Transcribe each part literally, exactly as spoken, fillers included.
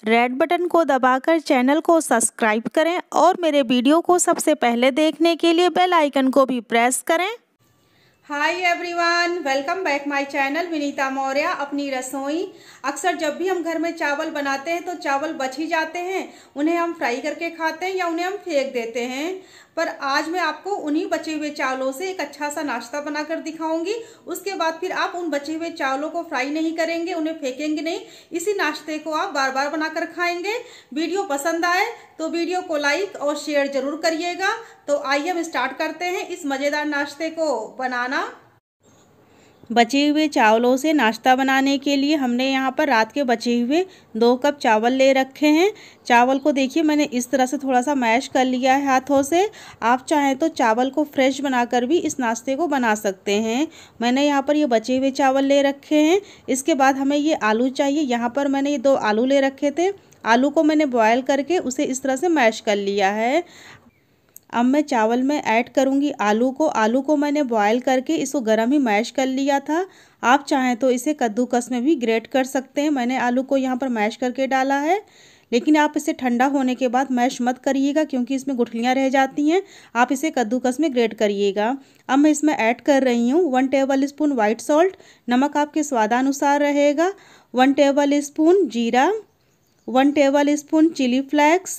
Red button को दबाकर channel को सब्सक्राइब करें और मेरे वीडियो को सबसे पहले देखने के लिए बेल आइकन को भी प्रेस करें। Hi everyone, welcome back my channel Vinita Maurya अपनी रसोई। अक्सर जब भी हम घर में चावल बनाते हैं तो चावल बच ही जाते हैं, उन्हें हम फ्राई करके खाते हैं या उन्हें हम फेंक देते हैं। पर आज मैं आपको उन्हीं बचे हुए चावलों से एक अच्छा सा नाश्ता बनाकर दिखाऊंगी। उसके बाद फिर आप उन बचे हुए चावलों को फ्राई नहीं करेंगे, उन्हें फेंकेंगे नहीं, इसी नाश्ते को आप बार बार बनाकर खाएंगे। वीडियो पसंद आए तो वीडियो को लाइक और शेयर जरूर करिएगा। तो आइए हम स्टार्ट करते हैं इस मज़ेदार नाश्ते को बनाना। बचे हुए चावलों से नाश्ता बनाने के लिए हमने यहाँ पर रात के बचे हुए दो कप चावल ले रखे हैं। चावल को देखिए मैंने इस तरह से थोड़ा सा मैश कर लिया है हाथों से। आप चाहें तो चावल को फ्रेश बनाकर भी इस नाश्ते को बना सकते हैं। मैंने यहाँ पर ये बचे हुए चावल ले रखे हैं। इसके बाद हमें ये आलू चाहिए। यहाँ पर मैंने ये दो आलू ले रखे थे। आलू को मैंने बॉयल करके उसे इस तरह से मैश कर लिया है। अब मैं चावल में ऐड करूंगी आलू को। आलू को मैंने बॉयल करके इसको गर्म ही मैश कर लिया था। आप चाहें तो इसे कद्दूकस में भी ग्रेट कर सकते हैं। मैंने आलू को यहाँ पर मैश करके डाला है, लेकिन आप इसे ठंडा होने के बाद मैश मत करिएगा क्योंकि इसमें गुठलियाँ रह जाती हैं। आप इसे कद्दूकस में ग्रेट करिएगा। अब मैं इसमें ऐड कर रही हूँ one tablespoon white salt. नमक आपके स्वादानुसार रहेगा। वन टेबल स्पून जीरा, one tablespoon chilli flakes.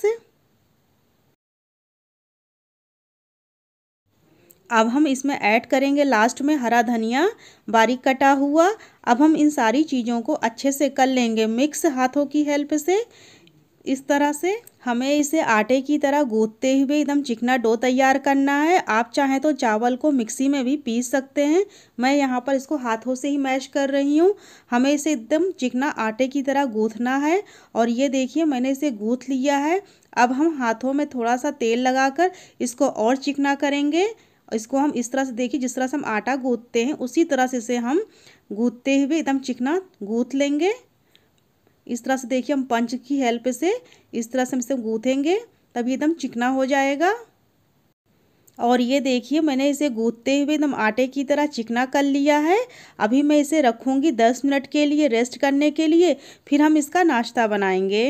अब हम इसमें ऐड करेंगे लास्ट में हरा धनिया बारीक कटा हुआ। अब हम इन सारी चीज़ों को अच्छे से कर लेंगे मिक्स हाथों की हेल्प से। इस तरह से हमें इसे आटे की तरह गूंथते हुए एकदम चिकना डो तैयार करना है। आप चाहें तो चावल को मिक्सी में भी पीस सकते हैं। मैं यहाँ पर इसको हाथों से ही मैश कर रही हूँ। हमें इसे एकदम चिकना आटे की तरह गूंथना है। और ये देखिए मैंने इसे गूंथ लिया है। अब हम हाथों में थोड़ा सा तेल लगाकर इसको और चिकना करेंगे। इसको हम इस तरह से देखिए जिस तरह से हम आटा गूंथते हैं उसी तरह से इसे हम गूंथते हुए एकदम चिकना गूंथ लेंगे। इस तरह से देखिए हम पंच की हेल्प से इस तरह से हम इसे गूंथेंगे तभी एकदम चिकना हो जाएगा। और ये देखिए मैंने इसे गूंथते हुए एकदम आटे की तरह चिकना कर लिया है। अभी मैं इसे रखूँगी दस मिनट के लिए रेस्ट करने के लिए, फिर हम इसका नाश्ता बनाएंगे।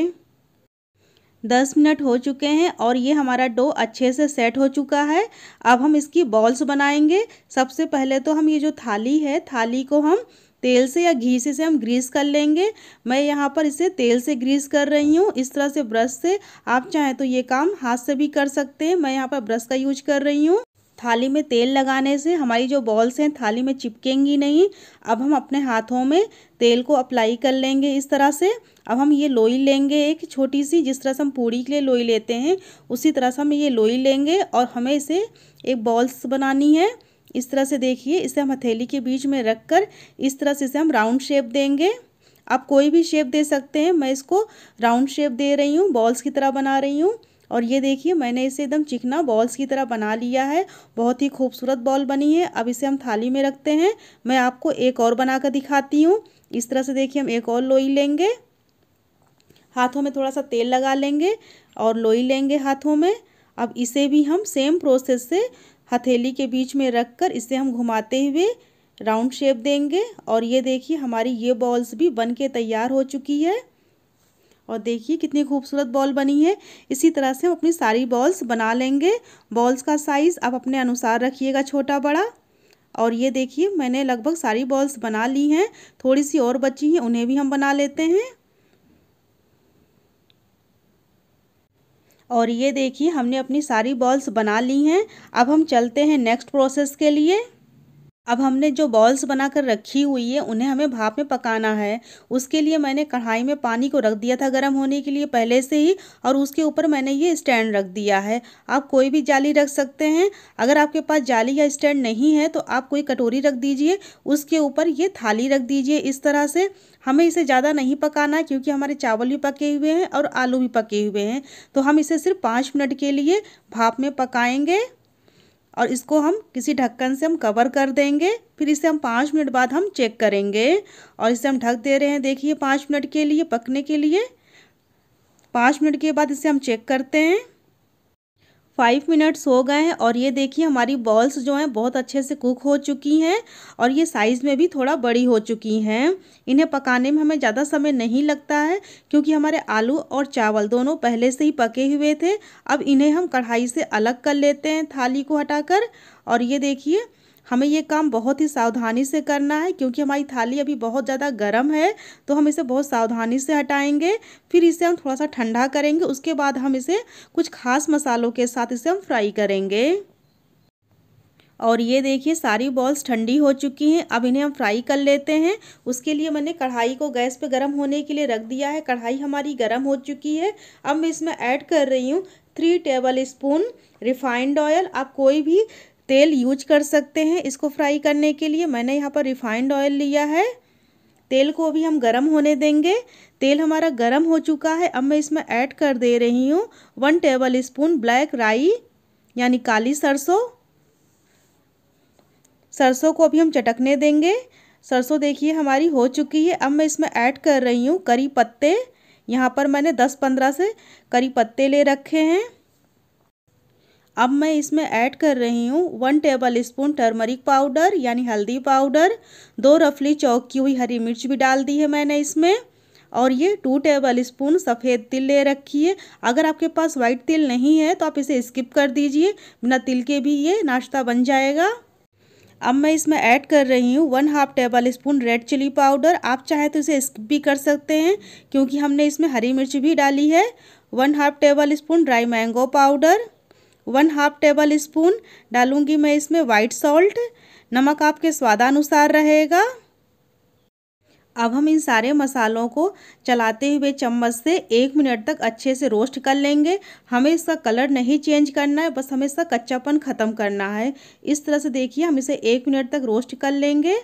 दस मिनट हो चुके हैं और ये हमारा डो अच्छे से सेट हो चुका है। अब हम इसकी बॉल्स बनाएंगे। सबसे पहले तो हम ये जो थाली है, थाली को हम तेल से या घी से से हम ग्रीस कर लेंगे। मैं यहाँ पर इसे तेल से ग्रीस कर रही हूँ इस तरह से ब्रश से। आप चाहें तो ये काम हाथ से भी कर सकते हैं। मैं यहाँ पर ब्रश का यूज कर रही हूँ। थाली में तेल लगाने से हमारी जो बॉल्स हैं थाली में चिपकेंगी नहीं। अब हम अपने हाथों में तेल को अप्लाई कर लेंगे इस तरह से। अब हम ये लोई लेंगे एक छोटी सी, जिस तरह से हम पूड़ी के लिए लोई लेते हैं उसी तरह से हम ये लोई लेंगे और हमें इसे एक बॉल्स बनानी है। इस तरह से देखिए इसे हम हथेली के बीच में रख कर इस तरह से इसे हम राउंड शेप देंगे। आप कोई भी शेप दे सकते हैं। मैं इसको राउंड शेप दे रही हूँ, बॉल्स की तरह बना रही हूँ। और ये देखिए मैंने इसे एकदम चिकना बॉल्स की तरह बना लिया है। बहुत ही खूबसूरत बॉल बनी है। अब इसे हम थाली में रखते हैं। मैं आपको एक और बनाकर दिखाती हूँ। इस तरह से देखिए हम एक और लोई लेंगे, हाथों में थोड़ा सा तेल लगा लेंगे और लोई लेंगे हाथों में। अब इसे भी हम सेम प्रोसेस से हथेली के बीच में रख कर इसे हम घुमाते हुए राउंड शेप देंगे। और ये देखिए हमारी ये बॉल्स भी बन के तैयार हो चुकी है। और देखिए कितनी खूबसूरत बॉल बनी है। इसी तरह से हम अपनी सारी बॉल्स बना लेंगे। बॉल्स का साइज़ आप अपने अनुसार रखिएगा, छोटा बड़ा। और ये देखिए मैंने लगभग सारी बॉल्स बना ली हैं। थोड़ी सी और बची हैं, उन्हें भी हम बना लेते हैं। और ये देखिए हमने अपनी सारी बॉल्स बना ली हैं। अब हम चलते हैं नेक्स्ट प्रोसेस के लिए। अब हमने जो बॉल्स बनाकर रखी हुई है उन्हें हमें भाप में पकाना है। उसके लिए मैंने कढ़ाई में पानी को रख दिया था गर्म होने के लिए पहले से ही, और उसके ऊपर मैंने ये स्टैंड रख दिया है। आप कोई भी जाली रख सकते हैं। अगर आपके पास जाली या स्टैंड नहीं है तो आप कोई कटोरी रख दीजिए, उसके ऊपर ये थाली रख दीजिए इस तरह से। हमें इसे ज़्यादा नहीं पकाना है क्योंकि हमारे चावल भी पके हुए हैं और आलू भी पके हुए हैं। तो हम इसे सिर्फ पाँच मिनट के लिए भाप में पकाएंगे और इसको हम किसी ढक्कन से हम कवर कर देंगे। फिर इसे हम पाँच मिनट बाद हम चेक करेंगे। और इसे हम ढक दे रहे हैं देखिए पाँच मिनट के लिए पकने के लिए। पाँच मिनट के बाद इसे हम चेक करते हैं। फाइव मिनट्स हो गए हैं और ये देखिए हमारी बॉल्स जो हैं बहुत अच्छे से कुक हो चुकी हैं और ये साइज़ में भी थोड़ा बड़ी हो चुकी हैं। इन्हें पकाने में हमें ज़्यादा समय नहीं लगता है क्योंकि हमारे आलू और चावल दोनों पहले से ही पके हुए थे। अब इन्हें हम कढ़ाई से अलग कर लेते हैं थाली को हटाकर। और ये देखिए हमें ये काम बहुत ही सावधानी से करना है क्योंकि हमारी थाली अभी बहुत ज़्यादा गर्म है, तो हम इसे बहुत सावधानी से हटाएंगे। फिर इसे हम थोड़ा सा ठंडा करेंगे, उसके बाद हम इसे कुछ खास मसालों के साथ इसे हम फ्राई करेंगे। और ये देखिए सारी बॉल्स ठंडी हो चुकी हैं। अब इन्हें हम फ्राई कर लेते हैं। उसके लिए मैंने कढ़ाई को गैस पे गर्म होने के लिए रख दिया है। कढ़ाई हमारी गर्म हो चुकी है। अब मैं इसमें ऐड कर रही हूँ three tablespoon refined oil. आप कोई भी तेल यूज कर सकते हैं इसको फ्राई करने के लिए। मैंने यहाँ पर रिफाइंड ऑयल लिया है। तेल को अभी हम गरम होने देंगे। तेल हमारा गरम हो चुका है। अब मैं इसमें ऐड कर दे रही हूँ वन टेबल स्पून ब्लैक राई यानी काली सरसों। सरसों को अभी हम चटकने देंगे। सरसों देखिए हमारी हो चुकी है। अब मैं इसमें ऐड कर रही हूँ करी पत्ते। यहाँ पर मैंने दस पंद्रह से करी पत्ते ले रखे हैं। अब मैं इसमें ऐड कर रही हूँ one tablespoon turmeric powder यानी हल्दी पाउडर। दो रफली चॉप की हुई हरी मिर्च भी डाल दी है मैंने इसमें। और ये टू टेबल स्पून सफ़ेद तिल ले रखी है। अगर आपके पास वाइट तिल नहीं है तो आप इसे स्किप कर दीजिए, बिना तिल के भी ये नाश्ता बन जाएगा। अब मैं इसमें ऐड कर रही हूँ one half tablespoon red chilli powder. आप चाहे तो इसे स्किप भी कर सकते हैं क्योंकि हमने इसमें हरी मिर्च भी डाली है। One half tablespoon dry mango powder. One half tablespoon डालूंगी मैं इसमें वाइट सॉल्ट। नमक आपके स्वादानुसार रहेगा। अब हम इन सारे मसालों को चलाते हुए चम्मच से एक मिनट तक अच्छे से रोस्ट कर लेंगे। हमें इसका कलर नहीं चेंज करना है, बस हमें इसका कच्चापन ख़त्म करना है। इस तरह से देखिए हम इसे एक मिनट तक रोस्ट कर लेंगे।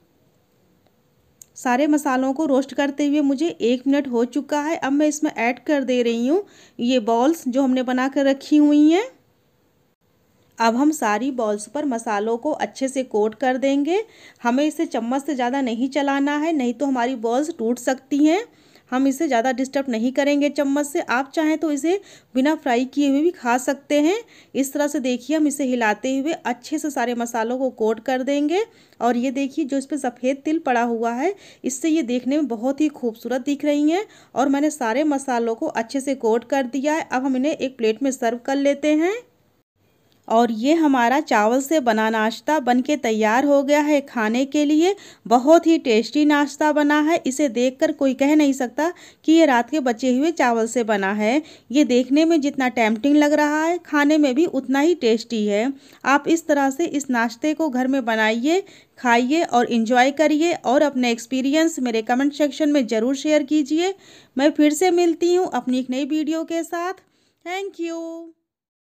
सारे मसालों को रोस्ट करते हुए मुझे एक मिनट हो चुका है। अब मैं इसमें ऐड कर दे रही हूँ ये बॉल्स जो हमने बना कर रखी हुई हैं। अब हम सारी बॉल्स पर मसालों को अच्छे से कोट कर देंगे। हमें इसे चम्मच से ज़्यादा नहीं चलाना है, नहीं तो हमारी बॉल्स टूट सकती हैं। हम इसे ज़्यादा डिस्टर्ब नहीं करेंगे चम्मच से। आप चाहें तो इसे बिना फ्राई किए हुए भी खा सकते हैं। इस तरह से देखिए हम इसे हिलाते हुए अच्छे से सारे मसालों को कोट कर देंगे। और ये देखिए जो इस पर सफ़ेद तिल पड़ा हुआ है, इससे ये देखने में बहुत ही खूबसूरत दिख रही हैं। और मैंने सारे मसालों को अच्छे से कोट कर दिया है। अब हम इन्हें एक प्लेट में सर्व कर लेते हैं। और ये हमारा चावल से बना नाश्ता बनके तैयार हो गया है खाने के लिए। बहुत ही टेस्टी नाश्ता बना है। इसे देखकर कोई कह नहीं सकता कि ये रात के बचे हुए चावल से बना है। ये देखने में जितना टेम्पटिंग लग रहा है, खाने में भी उतना ही टेस्टी है। आप इस तरह से इस नाश्ते को घर में बनाइए, खाइए और इन्जॉय करिए। और अपने एक्सपीरियंस मेरे कमेंट सेक्शन में ज़रूर शेयर कीजिए। मैं फिर से मिलती हूँ अपनी एक नई वीडियो के साथ। Thank you.